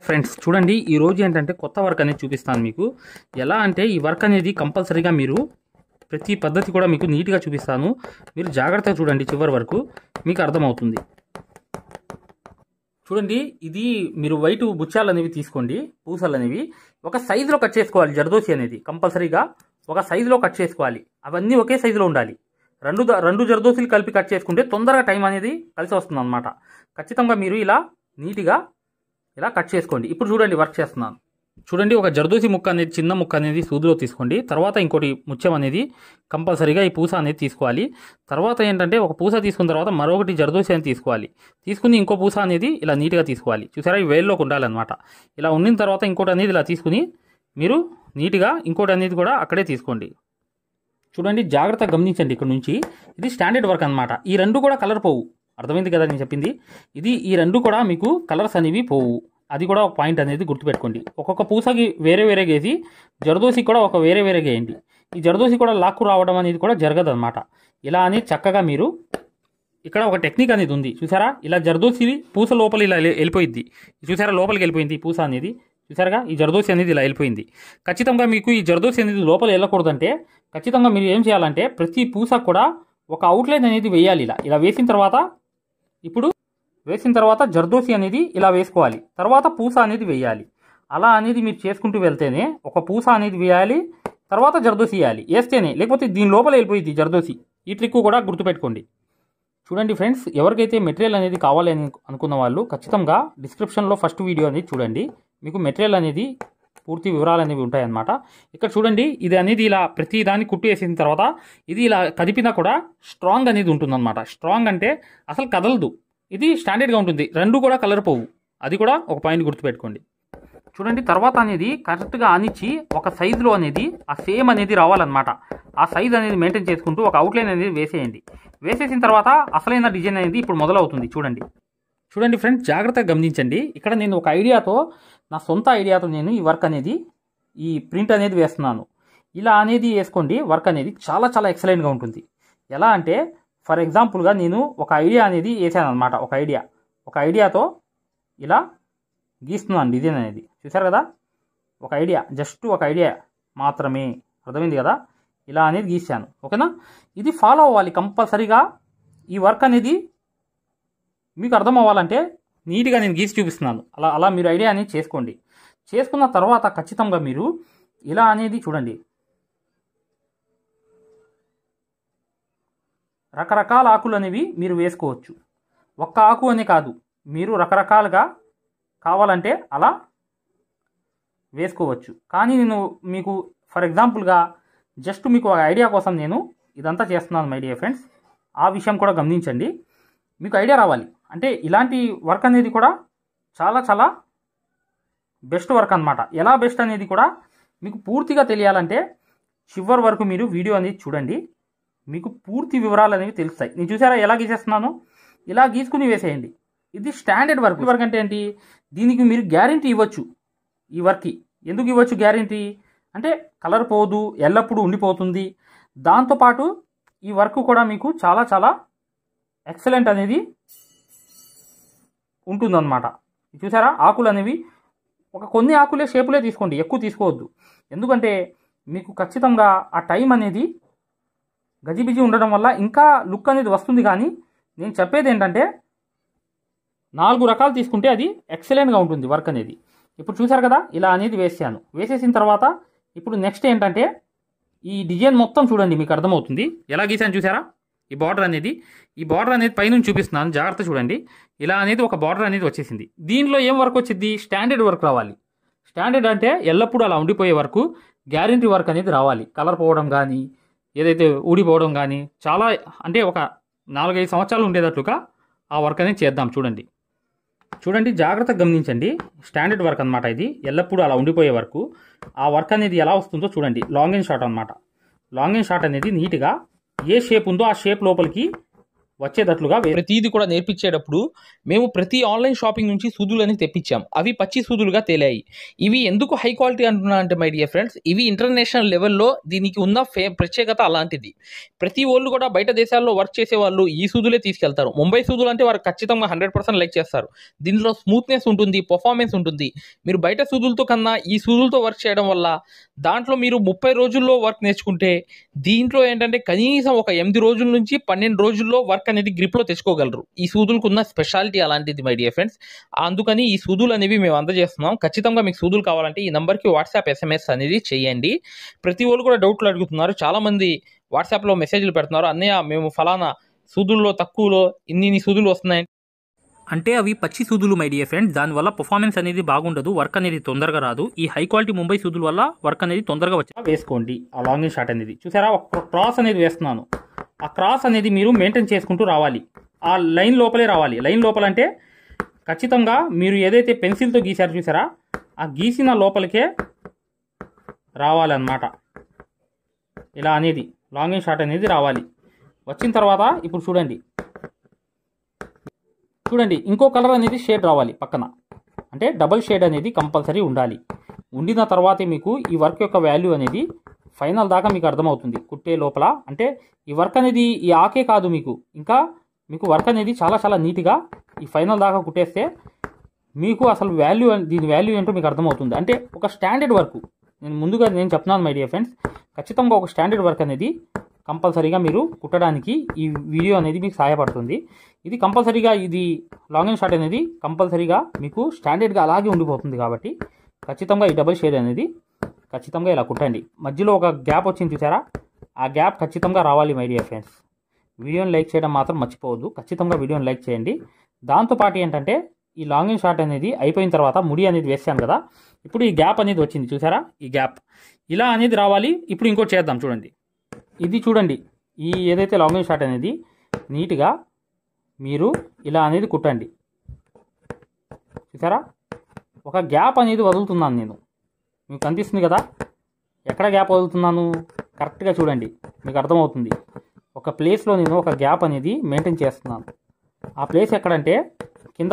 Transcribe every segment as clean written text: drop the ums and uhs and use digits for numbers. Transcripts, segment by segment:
Friends చూడండి, ఈ రోజు ఏంటంటే కొత్త వర్క్ అనేది చూపిస్తాను మీకు. ఎలా అంటే ఈ వర్క్ అనేది కంపల్సరీగా మీరు ప్రతి పద్ధతి కూడా మీకు నీట్గా చూపిస్తాను. మీరు జాగ్రత్తగా చూడండి, చివరి వరకు మీకు అర్థమవుతుంది. చూడండి, ఇది మీరు వైట్ బుచ్చాలు అనేవి తీసుకోండి, పూసలు అనేవి ఒక సైజులో కట్ చేసుకోవాలి. జర్దోసి అనేది కంపల్సరీగా ఒక సైజులో కట్ చేసుకోవాలి. అవన్నీ ఒకే సైజులో ఉండాలి. రెండు జర్దోసీలు కలిపి కట్ చేసుకుంటే తొందరగా టైం అనేది కలిసి వస్తుంది అన్నమాట. ఖచ్చితంగా మీరు ఇలా నీట్గా ఇలా కట్ చేసుకోండి. ఇప్పుడు చూడండి, వర్క్ చేస్తున్నాను. చూడండి, ఒక జర్దోసి ముక్క అనేది, చిన్న ముక్క అనేది సూదిలో తీసుకోండి. తర్వాత ఇంకోటి ముత్యం అనేది కంపల్సరీగా ఈ పూస అనేది తీసుకోవాలి. తర్వాత ఏంటంటే ఒక పూస తీసుకున్న తర్వాత మరొకటి జర్దోసి అనేది తీసుకోవాలి. తీసుకుని ఇంకో పూస అనేది ఇలా నీట్గా తీసుకోవాలి. చూసారా, ఈ వేల్లోకి ఉండాలన్నమాట. ఇలా ఉండిన తర్వాత ఇంకోటి అనేది ఇలా తీసుకుని మీరు నీట్గా ఇంకోటి అనేది కూడా అక్కడే తీసుకోండి. చూడండి, జాగ్రత్తగా గమనించండి. ఇక్కడ నుంచి ఇది స్టాండర్డ్ వర్క్ అనమాట. ఈ రెండు కూడా కలర్ పోవు. అర్థమైంది కదా నేను చెప్పింది? ఈ రెండు కూడా మీకు కలర్స్ అనేవి పోవు. అది కూడా ఒక పాయింట్ అనేది గుర్తుపెట్టుకోండి. ఒక్కొక్క పూసకి వేరే వేరే గేసి, జర్దోసి కూడా ఒక వేరే వేరే గేయండి. ఈ జర్దోసి కూడా లాక్కు రావడం అనేది కూడా జరగదు అనమాట. ఇలా అని చక్కగా మీరు ఇక్కడ ఒక టెక్నిక్ అనేది ఉంది. చూసారా, ఇలా జర్దోసి పూస లోపల ఇలా వెళ్ళిపోయింది. చూసారా, లోపలికి వెళ్ళిపోయింది ఈ పూస అనేది. చూసారుగా, ఈ జర్దోసి అనేది ఇలా వెళ్ళిపోయింది. ఖచ్చితంగా మీకు ఈ జర్దోసి అనేది లోపల వెళ్ళకూడదంటే ఖచ్చితంగా మీరు ఏం చేయాలంటే ప్రతి పూస కూడా ఒక అవుట్లైన్ అనేది వేయాలి. ఇలా వేసిన తర్వాత జర్దోసి అనేది ఇలా వేసుకోవాలి. తర్వాత పూస అనేది వేయాలి. అలా అనేది మీరు చేసుకుంటూ వెళ్తేనే ఒక పూస అనేది వేయాలి, తర్వాత జర్దోసి వేయాలి. వేస్తేనే, లేకపోతే దీని లోపల వెళ్ళిపోయింది జర్దోసి. ఈ ట్రిక్ కూడా గుర్తుపెట్టుకోండి. చూడండి ఫ్రెండ్స్, ఎవరికైతే మెటీరియల్ అనేది కావాలి అని అనుకున్న వాళ్ళు ఖచ్చితంగా డిస్క్రిప్షన్లో ఫస్ట్ వీడియో అనేది చూడండి. మీకు మెటీరియల్ అనేది పూర్తి వివరాలు అనేవి ఉంటాయన్నమాట. ఇక్కడ చూడండి, ఇది అనేది ఇలా ప్రతి దాన్ని కుట్టు వేసిన తర్వాత ఇది ఇలా కదిపినా కూడా స్ట్రాంగ్ అనేది ఉంటుందన్నమాట. స్ట్రాంగ్ అంటే అసలు కదలదు. ఇది స్టాండర్డ్గా ఉంటుంది. రెండు కూడా కలర్ పోవు. అది కూడా ఒక పాయింట్ గుర్తుపెట్టుకోండి. చూడండి, తర్వాత అనేది కరెక్ట్గా ఆనిచ్చి ఒక సైజులో అనేది ఆ సేమ్ అనేది రావాలన్నమాట. ఆ సైజ్ అనేది మెయింటైన్ చేసుకుంటూ ఒక అవుట్లైన్ అనేది వేసేయండి. వేసేసిన తర్వాత అసలైన డిజైన్ అనేది ఇప్పుడు మొదలవుతుంది. చూడండి ఫ్రెండ్స్, జాగ్రత్తగా గమనించండి. ఇక్కడ నేను ఒక ఐడియాతో, నా సొంత ఐడియాతో నేను ఈ వర్క్ అనేది, ఈ ప్రింట్ అనేది వేస్తున్నాను. ఇలా అనేది వేసుకోండి. వర్క్ అనేది చాలా చాలా ఎక్సలెంట్గా ఉంటుంది. ఎలా అంటే ఫర్ ఎగ్జాంపుల్గా నేను ఒక ఐడియా అనేది వేసాను అనమాట. ఒక ఐడియాతో ఇలా గీస్తున్నాను డిజైన్ అనేది. చూసారు కదా, ఒక ఐడియా, జస్ట్ ఒక ఐడియా మాత్రమే. అర్థమైంది కదా? ఇలా అనేది గీసాను. ఓకేనా? ఇది ఫాలో అవ్వాలి కంపల్సరీగా. ఈ వర్క్ అనేది మీకు అర్థం అవ్వాలంటే నీట్గా నేను గీసి చూపిస్తున్నాను. అలా మీరు ఐడియా అనేది చేసుకోండి. చేసుకున్న తర్వాత ఖచ్చితంగా మీరు ఇలా అనేది చూడండి, రకరకాల ఆకులు అనేవి మీరు వేసుకోవచ్చు. ఒక్క ఆకు అనే కాదు, మీరు రకరకాలుగా కావాలంటే అలా వేసుకోవచ్చు. కానీ నేను మీకు ఫర్ ఎగ్జాంపుల్గా జస్ట్ మీకు ఒక ఐడియా కోసం నేను ఇదంతా చేస్తున్నాను మై డియర్ ఫ్రెండ్స్. ఆ విషయం కూడా గమనించండి. మీకు ఐడియా రావాలి అంటే ఇలాంటి వర్క్ అనేది కూడా చాలా చాలా బెస్ట్ వర్క్ అనమాట. ఎలా బెస్ట్ అనేది కూడా మీకు పూర్తిగా తెలియాలంటే చివరి వరకు మీరు వీడియో అనేది చూడండి. మీకు పూర్తి వివరాలు అనేవి తెలుస్తాయి. నేను చూసారా ఎలా గీసేస్తున్నాను? ఇలా గీసుకుని వేసేయండి. ఇది స్టాండర్డ్ వర్క్. వర్క్ అంటే ఏంటి? దీనికి మీరు గ్యారంటీ ఇవ్వచ్చు. ఈ వర్క్కి ఎందుకు ఇవ్వచ్చు గ్యారంటీ అంటే కలర్ పోదు, ఎల్లప్పుడూ ఉండిపోతుంది. దాంతోపాటు ఈ వర్క్ కూడా మీకు చాలా చాలా ఎక్సలెంట్ అనేది ఉంటుందన్నమాట. చూసారా, ఆకులు అనేవి కొన్ని ఆకులే షేపులే తీసుకోండి, ఎక్కువ తీసుకోవద్దు. ఎందుకంటే మీకు ఖచ్చితంగా ఆ టైం అనేది గజిబిజి ఉండడం వల్ల ఇంకా లుక్ అనేది వస్తుంది. కానీ నేను చెప్పేది ఏంటంటే 4 రకాలు తీసుకుంటే అది ఎక్సలెంట్గా ఉంటుంది వర్క్ అనేది. ఇప్పుడు చూసారు కదా, ఇలా అనేది వేసాను. వేసేసిన తర్వాత ఇప్పుడు నెక్స్ట్ ఏంటంటే ఈ డిజైన్ మొత్తం చూడండి, మీకు అర్థమవుతుంది. ఎలా గీసాను చూసారా? ఈ బార్డర్ అనేది పైనుంచి చూపిస్తున్నాను, జాగ్రత్త చూడండి. ఇలా అనేది ఒక బార్డర్ అనేది వచ్చేసింది. దీనిలో ఏం వర్క్ వచ్చింది? స్టాండర్డ్ వర్క్ రావాలి. స్టాండర్డ్ అంటే ఎల్లప్పుడూ అలా ఉండిపోయే వర్క్, గ్యారంటీ వర్క్ అనేది రావాలి. కలర్ పోవడం కానీ, ఏదైతే ఊడిపోవడం కానీ, చాలా అంటే ఒక 4-5 సంవత్సరాలు ఉండేటట్లుగా ఆ వర్క్ అనేది చేద్దాం. చూడండి, జాగ్రత్తగా గమనించండి. స్టాండర్డ్ వర్క్ అనమాట ఇది, ఎల్లప్పుడూ అలా ఉండిపోయే వర్క్. ఆ వర్క్ అనేది ఎలా వస్తుందో చూడండి. లాంగ్ అండ్ షార్ట్ అనమాట. లాంగ్ అండ్ షార్ట్ అనేది నీట్గా ఏ షేప్ ఉందో ఆ షేప్ లోపలికి వచ్చేటట్లుగా ప్రతిదీ కూడా నేర్పించేటప్పుడు మేము ప్రతి ఆన్లైన్ షాపింగ్ నుంచి సూదులని తెప్పించాం. అవి పచ్చి సూదులుగా తేలాయి. ఇవి ఎందుకు హై క్వాలిటీ అంటున్నా అంటే మై డియర్ ఫ్రెండ్స్, ఇవి ఇంటర్నేషనల్ లెవెల్లో దీనికి ఉన్న ప్రత్యేకత అలాంటిది. ప్రతి వాళ్ళు కూడా బయట దేశాల్లో వర్క్ చేసే వాళ్ళు ఈ సూదులే తీసుకెళ్తారు. ముంబై సూదులు అంటే వారు ఖచ్చితంగా 100% లైక్ చేస్తారు. దీనిలో స్మూత్నెస్ ఉంటుంది, పర్ఫార్మెన్స్ ఉంటుంది. మీరు బయట సూదులతో కన్నా ఈ సూదులతో వర్క్ చేయడం వల్ల దాంట్లో మీరు 30 రోజుల్లో వర్క్ నేర్చుకుంటే దీంట్లో ఏంటంటే కనీసం ఒక 8 రోజుల నుంచి 12 రోజుల్లో వర్క్ అనేది గ్రిప్లో తెచ్చుకోగలరు. ఈ సూదులకు ఉన్న స్పెషాలిటీ అలాంటిది మై డియర్ ఫ్రెండ్స్. అందుకని ఈ సూదులు అనేవి మేము అందజేస్తున్నాం. ఖచ్చితంగా మీకు సూదులు కావాలంటే ఈ నెంబర్కి వాట్సాప్ SMS అనేది చేయండి. ప్రతి వాళ్ళు కూడా డౌట్లు అడుగుతున్నారు. చాలామంది వాట్సాప్లో మెసేజ్లు పెడుతున్నారు, అన్నయ్య మేము ఫలానా సూదుల్లో తక్కువలో ఇన్ని సూదులు వస్తున్నాయి అంటే అవి పచ్చి సూదులు మై డియర్ ఫ్రెండ్స్. దానివల్ల పర్ఫార్మెన్స్ అనేది బాగుండదు, వర్క్ అనేది తొందరగా రాదు. ఈ హై క్వాలిటీ ముంబై సూదుల వల్ల వర్క్ అనేది తొందరగా వచ్చి వేసుకోండి. ఆ లాంగ్ అండ్ షార్ట్ అనేది చూసారా, ఒక క్రాస్ అనేది వేస్తున్నాను. ఆ క్రాస్ అనేది మీరు మెయింటైన్ చేసుకుంటూ రావాలి. ఆ లైన్ లోపలే రావాలి. లైన్ లోపలంటే ఖచ్చితంగా మీరు ఏదైతే పెన్సిల్తో గీసారో చూసారా, ఆ గీసిన లోపలికే రావాలన్నమాట. ఇలా అనేది లాంగ్ అండ్ షార్ట్ అనేది రావాలి. వచ్చిన తర్వాత ఇప్పుడు చూడండి ఇంకో కలర్ అనేది షేడ్ రావాలి పక్కన. అంటే డబల్ షేడ్ అనేది కంపల్సరీ ఉండాలి. ఉండిన తర్వాతే మీకు ఈ వర్క్ యొక్క వాల్యూ అనేది ఫైనల్ దాకా మీకు అర్థమవుతుంది. కుట్టే లోపల అంటే ఈ వర్క్ అనేది ఈ ఆకే కాదు, మీకు వర్క్ అనేది చాలా చాలా నీట్గా ఈ ఫైనల్ దాకా కుట్టేస్తే మీకు అసలు దీని వాల్యూ ఏంటో మీకు అర్థమవుతుంది. అంటే ఒక స్టాండర్డ్ వర్క్ నేను చెప్తున్నాను మై డియర్ ఫ్రెండ్స్. ఖచ్చితంగా ఒక స్టాండర్డ్ వర్క్ అనేది కంపల్సరీగా మీరు కుట్టడానికి ఈ వీడియో అనేది మీకు సహాయపడుతుంది. ఇది కంపల్సరీగా ఇది లాంగ్ అండ్ షార్ట్ అనేది కంపల్సరీగా మీకు స్టాండర్డ్గా అలాగే ఉండిపోతుంది. కాబట్టి ఖచ్చితంగా ఈ డబుల్ షేడ్ అనేది ఖచ్చితంగా ఇలా కుట్టండి. మధ్యలో ఒక గ్యాప్ వచ్చింది చూసారా, ఆ గ్యాప్ ఖచ్చితంగా రావాలి మై డియర్ ఫ్రెండ్స్. వీడియోని లైక్ చేయడం మాత్రం మర్చిపోవద్దు. ఖచ్చితంగా వీడియోని లైక్ చేయండి. దాంతోపాటు ఏంటంటే ఈ లాంగ్ అండ్ షార్ట్ అనేది అయిపోయిన తర్వాత ముడి అనేది వేసాను కదా, ఇప్పుడు ఈ గ్యాప్ అనేది వచ్చింది చూసారా, ఈ గ్యాప్ ఇలా అనేది రావాలి. ఇప్పుడు ఇంకోటి చేద్దాం చూడండి. ఇది చూడండి, ఈ ఏదైతే లాంగ్ అండ్ షార్ట్ అనేది నీట్గా మీరు ఇలా అనేది కుట్టండి. చూసారా, ఒక గ్యాప్ అనేది వదులుతున్నాను నేను. మీకు కనిపిస్తుంది కదా ఎక్కడ గ్యాప్ వదులుతున్నాను, కరెక్ట్గా చూడండి, మీకు అర్థమవుతుంది. ఒక ప్లేస్లో నేను ఒక గ్యాప్ అనేది మెయింటైన్ చేస్తున్నాను. ఆ ప్లేస్ ఎక్కడంటే కింద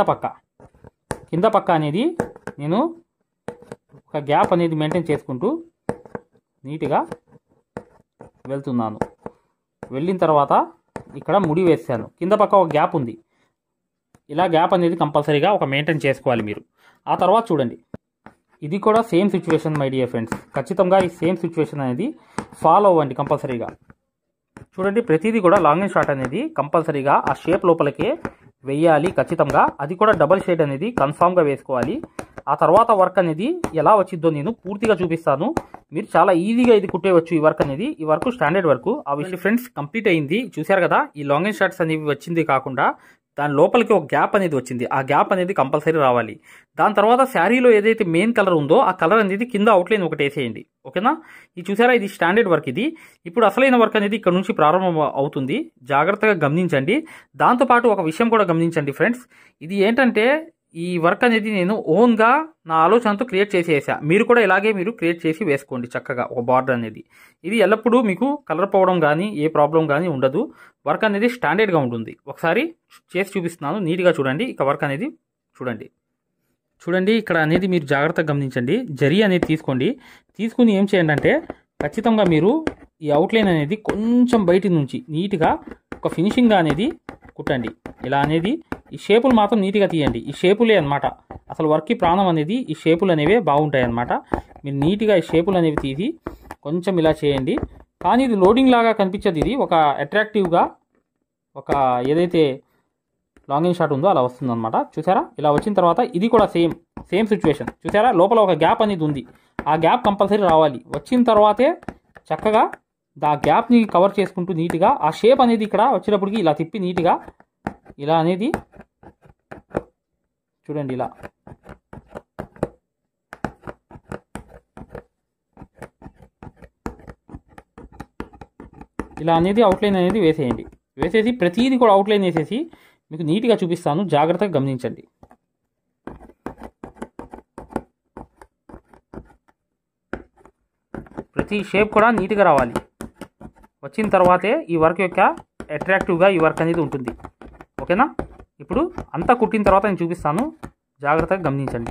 పక్క అనేది నేను ఒక గ్యాప్ అనేది మెయింటైన్ చేసుకుంటూ నీట్గా వెళ్తున్నాను. వెళ్ళిన తర్వాత ఇక్కడ ముడి వేసాను, కింద పక్క ఒక గ్యాప్ ఉంది. ఇలా గ్యాప్ అనేది కంపల్సరీగా ఒక మెయింటైన్ చేసుకోవాలి మీరు. ఆ తర్వాత చూడండి, ఇది కూడా same situation my dear friends. ఖచ్చితంగా ఈ సేమ్ సిచ్యువేషన్ అనేది ఫాలో అవ్వండి కంపల్సరీగా. చూడండి, ప్రతిదీ కూడా లాంగ్ అండ్ షార్ట్ అనేది కంపల్సరీగా ఆ షేప్ లోపలికే వేయాలి ఖచ్చితంగా. అది కూడా డబల్ షేడ్ అనేది కన్ఫామ్గా వేసుకోవాలి. ఆ తర్వాత వర్క్ అనేది ఎలా వచ్చిందో నేను పూర్తిగా చూపిస్తాను. మీరు చాలా ఈజీగా ఇది కుట్టేయవచ్చు. ఈ వర్క్ అనేది, ఈ వర్క్ స్టాండర్డ్ వర్క్. ఆ విషయం ఫ్రెండ్స్ కంప్లీట్ అయింది. చూశారు కదా, ఈ లాంగ్ అండ్ షార్ట్స్ అనేవి వచ్చింది కాకుండా దాని లోపలికి ఒక గ్యాప్ అనేది వచ్చింది. ఆ గ్యాప్ అనేది కంపల్సరీ రావాలి. దాని తర్వాత శారీలో ఏదైతే మెయిన్ కలర్ ఉందో ఆ కలర్ అనేది కింద అవుట్లైన్ ఒకటి వేసేయండి. ఓకేనా, ఇది చూసారా, ఇది స్టాండర్డ్ వర్క్. ఇది ఇప్పుడు అసలైన వర్క్ అనేది ఇక్కడ నుంచి ప్రారంభం అవుతుంది. జాగ్రత్తగా గమనించండి. దాంతోపాటు ఒక విషయం కూడా గమనించండి ఫ్రెండ్స్, ఇది ఏంటంటే ఈ వర్క్ అనేది నేను ఓన్గా నా ఆలోచనతో క్రియేట్ చేసేసా. మీరు కూడా ఇలాగే మీరు క్రియేట్ చేసి వేసుకోండి చక్కగా ఒక బార్డర్ అనేది. ఇది ఎల్లప్పుడూ మీకు కలర్ పోవడం కానీ ఏ ప్రాబ్లం కానీ ఉండదు. వర్క్ అనేది స్టాండర్డ్గా ఉంటుంది. ఒకసారి చేసి చూపిస్తున్నాను, నీట్గా చూడండి. ఇక వర్క్ అనేది చూడండి ఇక్కడ అనేది మీరు జాగ్రత్తగా గమనించండి. జరీ అనేది తీసుకుని ఏం చేయండి అంటే ఖచ్చితంగా మీరు ఈ అవుట్లైన్ అనేది కొంచెం బయట నుంచి నీట్గా ఒక ఫినిషింగ్గా అనేది కుట్టండి. ఇలా అనేది ఈ షేపులు మాత్రం నీట్గా తీయండి. ఈ షేపులే అనమాట అసలు వర్క్కి ప్రాణం అనేది. ఈ షేపులు అనేవి బాగుంటాయి అనమాట. మీరు నీట్గా ఈ షేపులు అనేవి తీసి కొంచెం ఇలా చేయండి. కానీ ఇది లోడింగ్ లాగా కనిపించదు. ఇది ఒక అట్రాక్టివ్గా ఒక ఏదైతే లాంగ్ అండ్ షార్ట్ ఉందో అలా వస్తుందన్నమాట. చూసారా, ఇలా వచ్చిన తర్వాత ఇది కూడా సేమ్ సిచ్యువేషన్. చూసారా, లోపల ఒక గ్యాప్ అనేది ఉంది. ఆ గ్యాప్ కంపల్సరీ రావాలి. వచ్చిన తర్వాతే చక్కగా ఆ గ్యాప్ని కవర్ చేసుకుంటూ నీట్గా ఆ షేప్ అనేది ఇక్కడ వచ్చేటప్పటికి ఇలా తిప్పి నీట్గా ఇలా అనేది చూడండి. ఇలా అనేది అవుట్లైన్ అనేది వేసేసి ప్రతిదీ కూడా అవుట్లైన్ వేసేసి మీకు నీట్గా చూపిస్తాను. జాగ్రత్తగా గమనించండి. ప్రతి షేప్ కూడా నీట్గా రావాలి. వచ్చిన తర్వాతే ఈ వర్క్ యొక్క అట్రాక్టివ్గా ఈ వర్క్ అనేది ఉంటుంది. ఓకేనా? ఇప్పుడు అంతా కుట్టిన తర్వాత నేను చూపిస్తాను, జాగ్రత్తగా గమనించండి.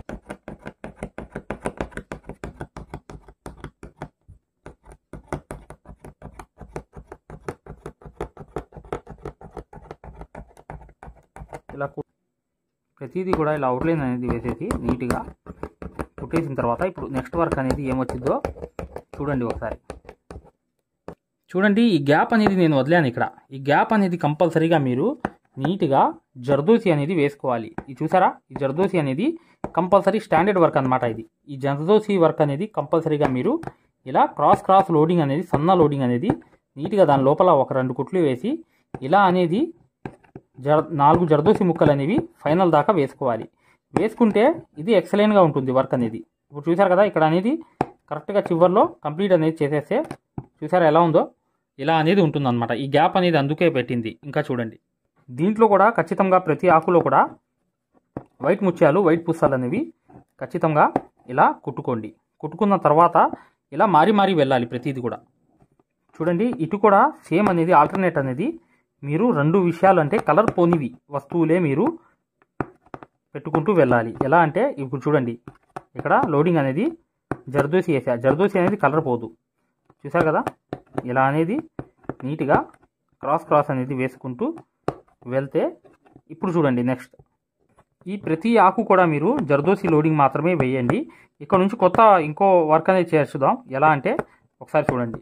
ఇలా ప్రతిదీ కూడా ఇలా అవుట్లైన్ అనేది వేసేసి నీట్గా కుట్టేసిన తర్వాత ఇప్పుడు నెక్స్ట్ వర్క్ అనేది ఏమొచ్చిందో చూడండి ఒకసారి. చూడండి, ఈ గ్యాప్ అనేది నేను వదిలాను ఇక్కడ. ఈ గ్యాప్ అనేది కంపల్సరీగా మీరు నీట్గా జర్దోసి అనేది వేసుకోవాలి. ఇది చూసారా, ఈ జర్దోసి అనేది కంపల్సరీ స్టాండర్డ్ వర్క్ అనమాట. ఈ జర్దోసి వర్క్ అనేది కంపల్సరీగా మీరు ఇలా క్రాస్ లోడింగ్ అనేది, సన్న లోడింగ్ అనేది నీట్గా దాని లోపల ఒక 2 కుట్లు వేసి ఇలా అనేది 4 జర్దోసి ముక్కలు అనేవి ఫైనల్ దాకా వేసుకోవాలి. వేసుకుంటే ఇది ఎక్సలెంట్గా ఉంటుంది వర్క్ అనేది. ఇప్పుడు చూసారు కదా, ఇక్కడ అనేది కరెక్ట్గా చివర్లో కంప్లీట్ అనేది చేసేస్తే చూసారా ఎలా ఉందో, ఇలా అనేది ఉంటుందన్నమాట. ఈ గ్యాప్ అనేది అందుకే పెట్టింది. ఇంకా చూడండి, దీంట్లో కూడా ఖచ్చితంగా ప్రతి ఆకులో కూడా వైట్ ముత్యాలు, వైట్ పుస్తాలు అనేవి ఖచ్చితంగా ఇలా కుట్టుకోండి. కుట్టుకున్న తర్వాత ఇలా మారి వెళ్ళాలి ప్రతిదీ కూడా. చూడండి, ఇటు కూడా సేమ్ అనేది ఆల్టర్నేట్ అనేది మీరు 2 విషయాలు అంటే కలర్ పోనివి వస్తువులే మీరు పెట్టుకుంటూ వెళ్ళాలి. ఎలా అంటే ఇప్పుడు చూడండి, ఇక్కడ లోడింగ్ అనేది జర్దోసి వేసా, జర్దోసి అనేది కలర్ పోదు. చూసారు కదా, ఇలా అనేది నీట్గా క్రాస్ అనేది వేసుకుంటూ వెళ్తే ఇప్పుడు చూడండి నెక్స్ట్ ఈ ప్రతి ఆకు కూడా మీరు జర్దోసి లోడింగ్ మాత్రమే వేయండి. ఇక్కడ నుంచి కొత్త ఇంకో వర్క్ అనేది చేర్చుదాం. ఎలా అంటే ఒకసారి చూడండి.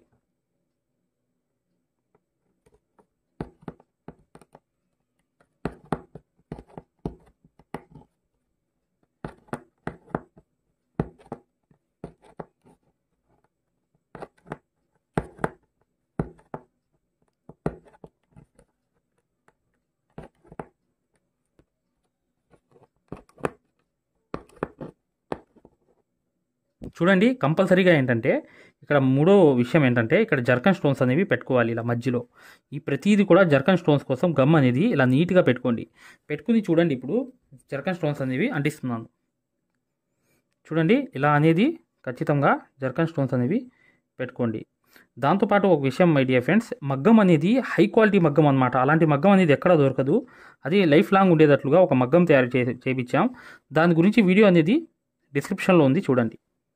చూడండి, కంపల్సరీగా ఏంటంటే ఇక్కడ మూడో విషయం ఏంటంటే ఇక్కడ జర్కన్ స్టోన్స్ అనేవి పెట్టుకోవాలి ఇలా మధ్యలో. ఈ ప్రతిదీ కూడా జర్కన్ స్టోన్స్ కోసం గమ్ అనేది ఇలా నీట్గా పెట్టుకోండి. పెట్టుకుని చూడండి, ఇప్పుడు జర్కన్ స్టోన్స్ అనేవి అంటిస్తున్నాను. చూడండి, ఇలా అనేది ఖచ్చితంగా జర్కన్ స్టోన్స్ అనేవి పెట్టుకోండి. దాంతోపాటు ఒక విషయం మై డియర్ ఫ్రెండ్స్, మగ్గం అనేది హై క్వాలిటీ మగ్గం అనమాట. అలాంటి మగ్గం అనేది ఎక్కడ దొరకదు. అది లైఫ్ లాంగ్ ఉండేటట్లుగా ఒక మగ్గం తయారు చేయించాం. దాని గురించి వీడియో అనేది డిస్క్రిప్షన్లో ఉంది, చూడండి.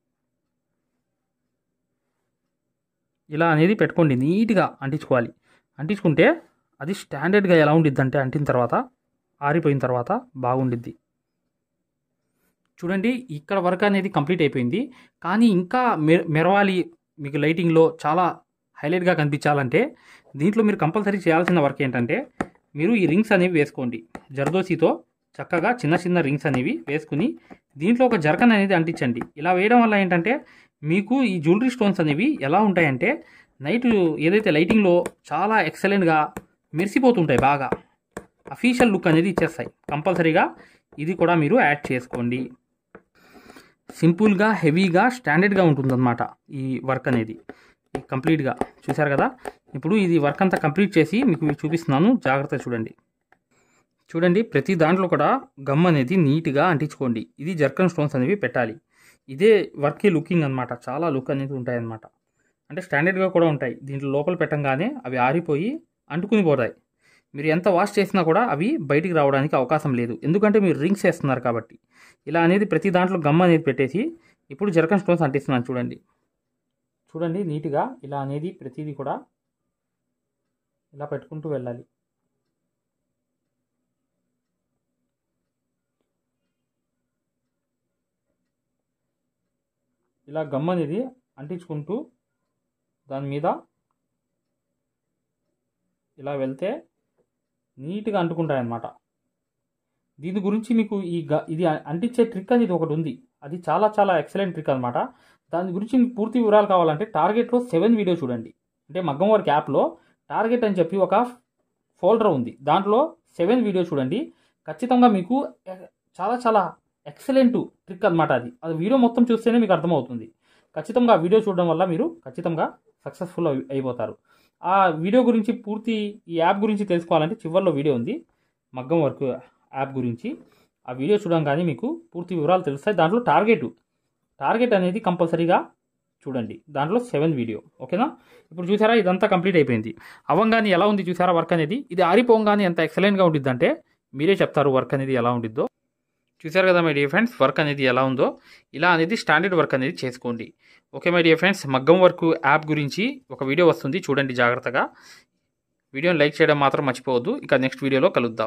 ఇలా అనేది పెట్టుకోండి, నీట్గా అంటించుకోవాలి. అంటించుకుంటే అది స్టాండర్డ్గా ఎలా ఉండిద్ది అంటే అంటిన తర్వాత ఆరిపోయిన తర్వాత బాగుండిద్ది. చూడండి, ఇక్కడ వర్క్ అనేది కంప్లీట్ అయిపోయింది. కానీ ఇంకా మెరవాలి, మీకు లైటింగ్లో చాలా హైలైట్గా కనిపించాలంటే దీంట్లో మీరు కంపల్సరీ చేయాల్సిన వర్క్ ఏంటంటే మీరు ఈ రింగ్స్ అనేవి వేసుకోండి. జర్దోసితో చక్కగా చిన్న రింగ్స్ అనేవి వేసుకుని దీంట్లో ఒక జర్కన్ అనేది అంటించండి. ఇలా వేయడం వల్ల ఏంటంటే మీకు ఈ జ్యువెలరీ స్టోన్స్ అనేవి ఎలా ఉంటాయంటే నైట్ ఏదైతే లైటింగ్లో చాలా ఎక్సలెంట్గా మెరిసిపోతుంటాయి, బాగా అఫీషియల్ లుక్ అనేది ఇచ్చేస్తాయి. కంపల్సరీగా ఇది కూడా మీరు యాడ్ చేసుకోండి. సింపుల్గా, హెవీగా, స్టాండర్డ్గా ఉంటుందన్నమాట ఈ వర్క్ అనేది కంప్లీట్గా. చూసారు కదా, ఇప్పుడు ఇది వర్క్ అంతా కంప్లీట్ చేసి మీకు చూపిస్తున్నాను, జాగ్రత్తగా చూడండి. చూడండి, ప్రతి దాంట్లో కూడా గమ్ అనేది నీట్గా అంటించుకోండి. ఇది జర్కన్ స్టోన్స్ అనేవి పెట్టాలి. ఇదే వర్క్కి లుకింగ్ అనమాట. చాలా లుక్ అనేది ఉంటాయి అన్నమాట. అంటే స్టాండర్డ్గా కూడా ఉంటాయి. దీంట్లో లోపల పెట్టంగానే అవి ఆరిపోయి అంటుకుని పోతాయి. మీరు ఎంత వాష్ చేసినా కూడా అవి బయటికి రావడానికి అవకాశం లేదు, ఎందుకంటే మీరు రింగ్స్ వేస్తున్నారు కాబట్టి. ఇలా అనేది ప్రతి దాంట్లో గమ్ అనేది పెట్టేసి ఇప్పుడు జర్కన్ స్టోన్స్ అంటిస్తున్నాను. చూడండి నీట్గా ఇలా అనేది ప్రతిదీ కూడా ఇలా పెట్టుకుంటూ వెళ్ళాలి. ఇలా గమ్ అనేది అంటించుకుంటూ దాని మీద ఇలా వెళ్తే నీట్గా అంటుకుంటాయన్నమాట. దీని గురించి మీకు ఇది అంటించే ట్రిక్ అనేది ఒకటి ఉంది. అది చాలా ఎక్సలెంట్ ట్రిక్ అనమాట. దాని గురించి మీకు పూర్తి వివరాలు కావాలంటే టార్గెట్లో 7 వీడియో చూడండి. అంటే మగ్గం వర్క్ యాప్లో టార్గెట్ అని చెప్పి ఒక ఫోల్డర్ ఉంది, దాంట్లో 7 వీడియో చూడండి. ఖచ్చితంగా మీకు చాలా ఎక్సలెంట్ ట్రిక్ అనమాట. అది వీడియో మొత్తం చూస్తేనే మీకు అర్థమవుతుంది. ఖచ్చితంగా ఆ వీడియో చూడడం వల్ల మీరు ఖచ్చితంగా సక్సెస్ఫుల్ అయిపోతారు. ఆ వీడియో గురించి పూర్తి ఈ యాప్ గురించి తెలుసుకోవాలంటే చివరిలో వీడియో ఉంది మగ్గం వర్క్ యాప్ గురించి. ఆ వీడియో చూడంగానే మీకు పూర్తి వివరాలు తెలుస్తాయి. దాంట్లో టార్గెట్ అనేది కంపల్సరీగా చూడండి, దాంట్లో 7 వీడియో. ఓకేనా? ఇప్పుడు చూసారా, ఇదంతా కంప్లీట్ అయిపోయింది. అవ్వంగానే ఎలా ఉంది చూసారా వర్క్ అనేది? ఇది ఆరిపోగానే ఎంత ఎక్సలెంట్గా ఉండిద్దంటే మీరే చెప్తారు వర్క్ అనేది ఎలా ఉండిద్దో. చూసారు కదా మై డియర్ ఫ్రెండ్స్, వర్క్ అనేది ఎలా ఉందో. ఇలా అనేది స్టాండర్డ్ వర్క్ అనేది చేసుకోండి. ఓకే మై డియర్ ఫ్రెండ్స్, మగ్గం వర్క్ యాప్ గురించి ఒక వీడియో వస్తుంది, చూడండి జాగ్రత్తగా. వీడియోని లైక్ చేయడం మాత్రం మర్చిపోవద్దు. ఇక నెక్స్ట్ వీడియోలో కలుద్దాం.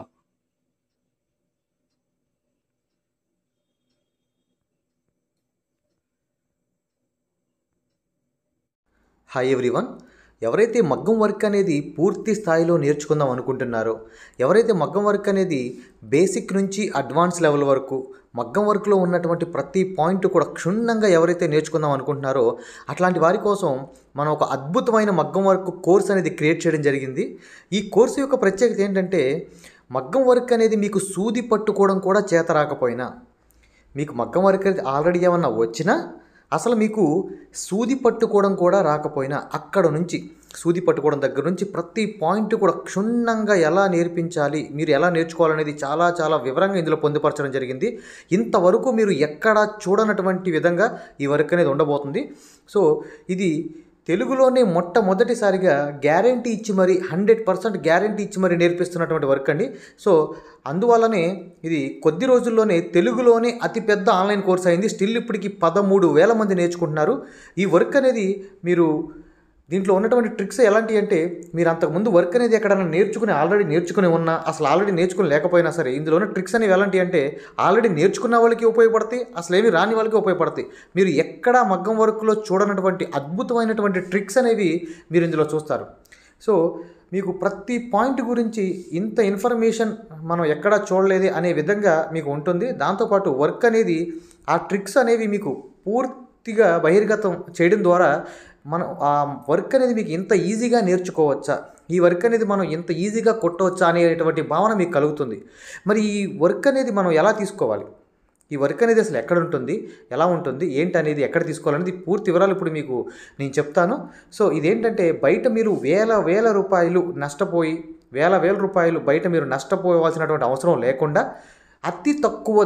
Hi everyone. ఎవరైతే మగ్గం వర్క్ అనేది పూర్తి స్థాయిలో నేర్చుకుందాం అనుకుంటున్నారో, ఎవరైతే మగ్గం వర్క్ అనేది బేసిక్ నుంచి అడ్వాన్స్ లెవెల్ వరకు మగ్గం వర్క్లో ఉన్నటువంటి ప్రతి పాయింట్ కూడా క్షుణ్ణంగా ఎవరైతే నేర్చుకుందాం అనుకుంటున్నారో అట్లాంటి వారి కోసం మనం ఒక అద్భుతమైన మగ్గం వర్క్ కోర్స్ అనేది క్రియేట్ చేయడం జరిగింది. ఈ కోర్సు యొక్క ప్రత్యేకత ఏంటంటే, మగ్గం వర్క్ అనేది మీకు సూది పట్టుకోవడం కూడా చేత రాకపోయినా, మీకు మగ్గం వర్క్ అనేది ఆల్రెడీ ఏమన్నా వచ్చినా, అసలు మీకు సూది పట్టుకోవడం కూడా రాకపోయినా, అక్కడ నుంచి సూది పట్టుకోవడం దగ్గర నుంచి ప్రతి పాయింట్ కూడా క్షుణ్ణంగా ఎలా నేర్పించాలి, మీరు ఎలా నేర్చుకోవాలనేది చాలా చాలా వివరంగా ఇందులో పొందుపరచడం జరిగింది. ఇంతవరకు మీరు ఎక్కడా చూడనటువంటి విధంగా ఈ వర్క్ అనేది ఉండబోతుంది. సో ఇది తెలుగులోనే మొట్టమొదటిసారిగా గ్యారంటీ ఇచ్చి మరి 100% గ్యారంటీ ఇచ్చి మరి నేర్పిస్తున్నటువంటి వర్క్ అండి. సో అందువల్లనే ఇది కొద్ది రోజుల్లోనే తెలుగులోనే అతిపెద్ద ఆన్లైన్ కోర్స్ అయింది. స్టిల్ ఇప్పటికి 13,000 మంది నేర్చుకుంటున్నారు. ఈ వర్క్ అనేది మీరు దీంట్లో ఉన్నటువంటి ట్రిక్స్ ఎలాంటివి అంటే, మీరు అంతకుముందు వర్క్ అనేది ఎక్కడైనా ఆల్రెడీ నేర్చుకుని ఉన్నా, అసలు ఆల్రెడీ నేర్చుకుని లేకపోయినా సరే, ఇందులో ఉన్న ట్రిక్స్ అనేవి ఎలాంటివి అంటే ఆల్రెడీ నేర్చుకున్న వాళ్ళకి ఉపయోగపడతాయి, అసలు ఏమి రాని వాళ్ళకి ఉపయోగపడతాయి. మీరు ఎక్కడా మగ్గం వర్క్లో చూడనటువంటి అద్భుతమైనటువంటి ట్రిక్స్ అనేవి మీరు ఇందులో చూస్తారు. సో మీకు ప్రతి పాయింట్ గురించి ఇంత ఇన్ఫర్మేషన్ మనం ఎక్కడా చూడలేదు అనే విధంగా మీకు ఉంటుంది. దాంతోపాటు వర్క్ అనేది ఆ ట్రిక్స్ అనేవి మీకు పూర్తిగా బహిర్గతం చేయడం ద్వారా మనం ఆ వర్క్ అనేది మీకు ఇంత ఈజీగా నేర్చుకోవచ్చా, ఈ వర్క్ అనేది మనం ఇంత ఈజీగా కొట్టవచ్చా అనేటువంటి భావన మీకు కలుగుతుంది. మరి ఈ వర్క్ అనేది మనం ఎలా తీసుకోవాలి, ఈ వర్క్ అనేది అసలు ఎక్కడ ఉంటుంది, ఎలా ఉంటుంది, ఏంటి అనేది ఎక్కడ తీసుకోవాలనేది పూర్తి వివరాలు ఇప్పుడు మీకు నేను చెప్తాను. సో ఇదేంటంటే, బయట మీరు వేల రూపాయలు నష్టపోయి, వేల రూపాయలు బయట మీరు నష్టపోవాల్సినటువంటి అవసరం లేకుండా అతి తక్కువ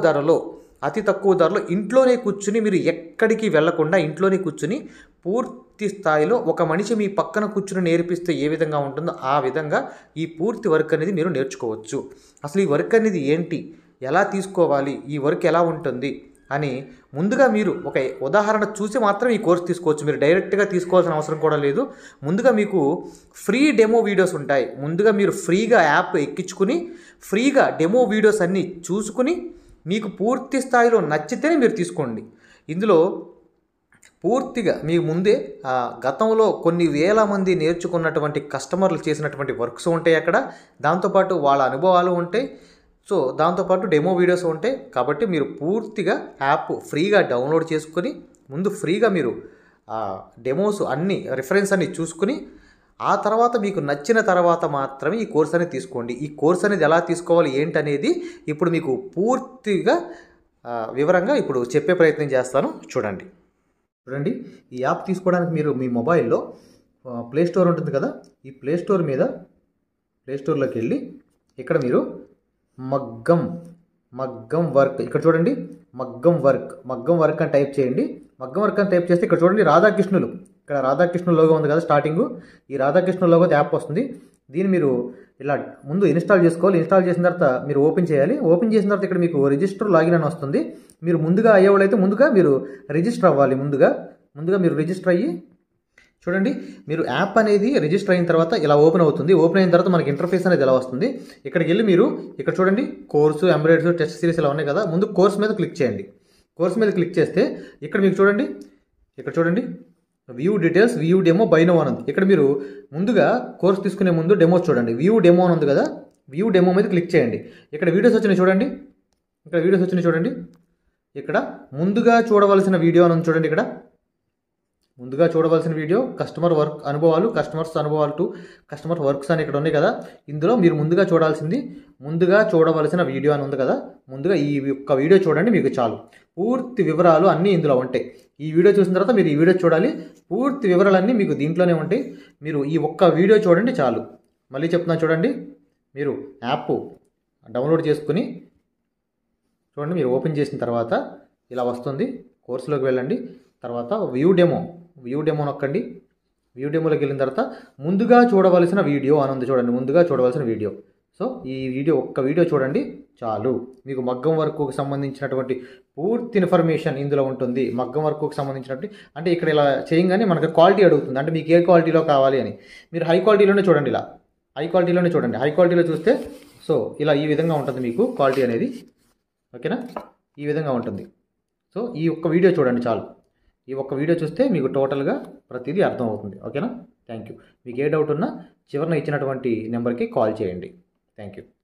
ధరలో ఇంట్లోనే కూర్చుని, మీరు ఎక్కడికి వెళ్లకుండా ఇంట్లోనే కూర్చుని పూర్తి స్థాయిలో ఒక మనిషి మీ పక్కన కూర్చుని నేర్పిస్తే ఏ విధంగా ఉంటుందో ఆ విధంగా ఈ పూర్తి వర్క్ అనేది మీరు నేర్చుకోవచ్చు. అసలు ఈ వర్క్ అనేది ఏంటి, ఎలా తీసుకోవాలి, ఈ వర్క్ ఎలా ఉంటుంది అని ముందుగా మీరు ఒక ఉదాహరణ చూసి మాత్రం ఈ కోర్స్ తీసుకోవచ్చు. మీరు డైరెక్ట్గా తీసుకోవాల్సిన అవసరం కూడా లేదు. ముందుగా మీకు ఫ్రీ డెమో వీడియోస్ ఉంటాయి. ముందుగా మీరు ఫ్రీగా యాప్ ఎక్కించుకుని ఫ్రీగా డెమో వీడియోస్ అన్నీ చూసుకుని మీకు పూర్తి స్థాయిలో నచ్చితేనే మీరు తీసుకోండి. ఇందులో పూర్తిగా మీకు ముందే గతంలో కొన్ని వేల మంది నేర్చుకున్నటువంటి కస్టమర్లు చేసినటువంటి వర్క్స్ ఉంటాయి అక్కడ. దాంతోపాటు వాళ్ళ అనుభవాలు ఉంటాయి. సో దాంతోపాటు డెమో వీడియోస్ ఉంటాయి. కాబట్టి మీరు పూర్తిగా యాప్ ఫ్రీగా డౌన్లోడ్ చేసుకొని ముందు ఫ్రీగా మీరు డెమోస్ అన్నీ రిఫరెన్స్ అన్నీ చూసుకుని ఆ తర్వాత మీకు నచ్చిన తర్వాత మాత్రమే ఈ కోర్స్ అనేది తీసుకోండి. ఈ కోర్స్ అనేది ఎలా తీసుకోవాలి ఏంటనేది ఇప్పుడు మీకు పూర్తిగా వివరంగా ఇప్పుడు చెప్పే ప్రయత్నం చేస్తాను. చూడండి. ఈ యాప్ తీసుకోవడానికి మీరు మీ మొబైల్లో ప్లే స్టోర్ ఉంటుంది కదా, ఈ ప్లే స్టోర్లోకి వెళ్ళి ఇక్కడ మీరు మగ్గం వర్క్, ఇక్కడ చూడండి మగ్గం వర్క్ అని టైప్ చేయండి. మగ్గం వర్క్ అని టైప్ చేస్తే ఇక్కడ చూడండి ఇక్కడ రాధాకృష్ణుల లోగో ఉంది కదా స్టార్టింగ్, ఈ రాధాకృష్ణ లోగో యాప్ వస్తుంది. దీన్ని మీరు ఇలా ముందు ఇన్స్టాల్ చేసుకోవాలి. ఇన్స్టాల్ చేసిన తర్వాత మీరు ఓపెన్ చేయాలి. ఓపెన్ చేసిన తర్వాత ఇక్కడ మీకు రిజిస్టర్ లాగిన్ అని వస్తుంది. మీరు ముందుగా అయ్యేవాళ్ళైతే ముందుగా మీరు రిజిస్టర్ అవ్వాలి. ముందుగా మీరు రిజిస్టర్ అయ్యి చూడండి, మీరు యాప్ అనేది రిజిస్టర్ అయిన తర్వాత ఇలా ఓపెన్ అవుతుంది. ఓపెన్ అయిన తర్వాత మనకి ఇంటర్ఫేస్ అనేది ఇలా వస్తుంది. ఇక్కడికి వెళ్ళి మీరు ఇక్కడ చూడండి కోర్సు, ఎంబ్రాయిడరీ, టెస్ట్ సిరీస్ ఇలా ఉన్నాయి కదా, ముందు కోర్స్ మీద క్లిక్ చేయండి. కోర్స్ మీద క్లిక్ చేస్తే ఇక్కడ మీకు చూడండి view details, view demo, buy now అని ఉంది. ఇక్కడ మీరు ముందుగా కోర్స్ తీసుకునే ముందు డెమోస్ చూడండి. వ్యూ డెమో అని ఉంది కదా, వ్యూ డెమో మీద క్లిక్ చేయండి. ఇక్కడ వీడియోస్ వచ్చినాయి చూడండి. ఇక్కడ ముందుగా చూడవలసిన వీడియో అని ఉంది చూడండి. ఇక్కడ ముందుగా చూడవలసిన వీడియో కస్టమర్ వర్క్ అనుభవాలు, కస్టమర్స్ అనుభవాలు టు కస్టమర్ వర్క్స్ అని ఇక్కడ ఉన్నాయి కదా. ఇందులో మీరు ముందుగా చూడవలసిన వీడియో అని ఉంది కదా, ముందుగా ఈ యొక్క వీడియో చూడండి. మీకు చాలు, పూర్తి వివరాలు అన్నీ ఇందులో ఉంటాయి. ఈ వీడియో చూసిన తర్వాత మీరు ఈ వీడియో చూడాలి. పూర్తి వివరాలన్నీ మీకు దీంట్లోనే ఉంటాయి. మీరు ఈ ఒక్క వీడియో చూడండి చాలు. మళ్ళీ చెప్తున్నాను చూడండి, మీరు యాప్ డౌన్లోడ్ చేసుకుని చూడండి. మీరు ఓపెన్ చేసిన తర్వాత ఇలా వస్తుంది. కోర్సులోకి వెళ్ళండి. తర్వాత వ్యూ వ్యూ డెమో నొక్కండి. వ్యూ డెమోలోకి వెళ్ళిన తర్వాత ముందుగా చూడవలసిన వీడియో అని ఉంది చూడండి, ముందుగా చూడవలసిన వీడియో. సో ఈ ఒక్క వీడియో చూడండి చాలు. మీకు మగ్గం వర్క్కు సంబంధించినటువంటి పూర్తి ఇన్ఫర్మేషన్ ఇందులో ఉంటుంది. మగ్గం వర్క్కు సంబంధించినటువంటి అంటే ఇక్కడ ఇలా చేయగానే మనకు క్వాలిటీ అడుగుతుంది, అంటే మీకు ఏ క్వాలిటీలో కావాలి అని. మీరు హై క్వాలిటీలోనే చూడండి, ఇలా హై క్వాలిటీలోనే చూడండి. హై క్వాలిటీలో చూస్తే సో ఇలా ఈ విధంగా ఉంటుంది మీకు క్వాలిటీ అనేది. ఓకేనా, ఈ విధంగా ఉంటుంది. సో ఈ ఒక్క వీడియో చూడండి చాలు. ఈ ఒక్క వీడియో చూస్తే మీకు టోటల్గా ప్రతిదీ అర్థమవుతుంది. ఓకేనా, థ్యాంక్ యూ. మీకు ఏ డౌట్ ఉన్నా చివరిన ఇచ్చినటువంటి నెంబర్కి కాల్ చేయండి. Thank you.